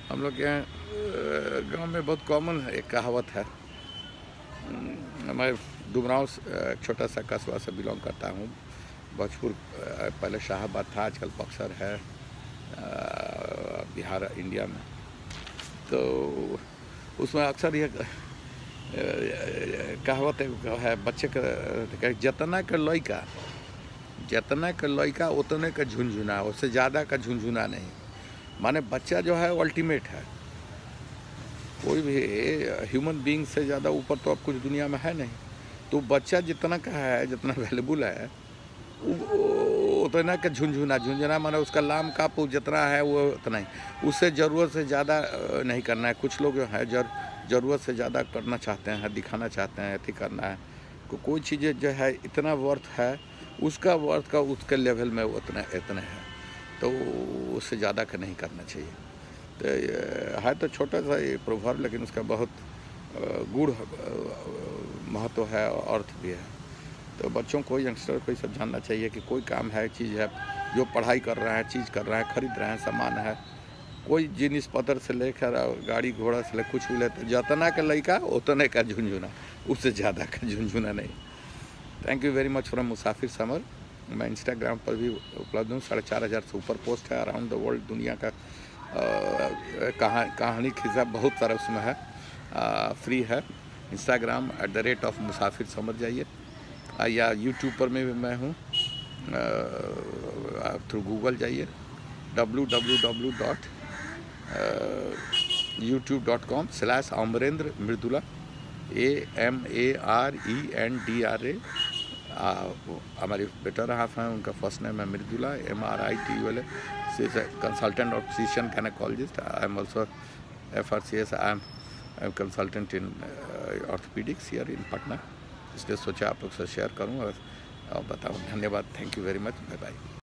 हम लोग के यहाँ गांव में बहुत कॉमन एक कहावत है। मैं डुमरांव छोटा सा कस्बा से बिलोंग करता हूँ। भोजपुर पहले शाहाबाद था, आजकल बक्सर है बिहार इंडिया में। तो उसमें अक्सर ये कहावत है बच्चे का जतना का लइका उतने का झुनझुना, उससे ज़्यादा का झुनझुना नहीं। माने बच्चा जो है अल्टीमेट है। कोई भी ह्यूमन बीइंग से ज़्यादा ऊपर तो अब कुछ दुनिया में है नहीं। तो बच्चा जितना का है, जितना वैल्यूबल है, उतना का झुनझुना माने उसका लाम काप जितना है वो उतना ही। उससे ज़रूरत से ज़्यादा नहीं करना है। कुछ लोग जो है ज़रूरत से ज़्यादा करना चाहते हैं, दिखाना चाहते हैं, ऐसे करना है। कोई चीज़ें जो है इतना वर्थ है, उसका वर्थ का उसके लेवल में उतना है, तो उससे ज़्यादा का नहीं करना चाहिए। तो है तो छोटा सा ये प्रोवर्ब, लेकिन उसका बहुत गूढ़ महत्व है और अर्थ भी है। तो बच्चों को, यंगस्टर को सब जानना चाहिए कि कोई काम है, चीज़ है, जो पढ़ाई कर रहा है, चीज़ कर रहा है, खरीद रहे हैं, सामान है, कोई जिनिस पत्थर से लेकर गाड़ी घोड़ा से ले कुछ भी लेते, जतना का लइका उतने का झुनझुना, उससे ज़्यादा का झुनझुना नहीं। Thank you very much from मुसाफिर समर। मैं इंस्टाग्राम पर भी उपलब्ध हूँ। 4,500 से ऊपर पोस्ट है अराउंड द वर्ल्ड। दुनिया का कहानी खिस्सा बहुत सारा उसमें है। फ्री है। इंस्टाग्राम @मुसाफिर समर जाइए, या यूट्यूब पर में भी मैं हूँ। थ्रू गूगल जाइए www.youtube.com/अमरेंद्र मृदुला AMARENDRA। हमारे बेटर हाफ हैं, उनका फर्स्ट नेम है Mridula MRITULA। She is a consultant और physician gynaecologist. I am also FRCS। I am consultant in orthopaedics here in Patna. इसलिए सोचा आप लोग से शेयर करूँ और बताऊँ। धन्यवाद। Thank you very much. Bye bye.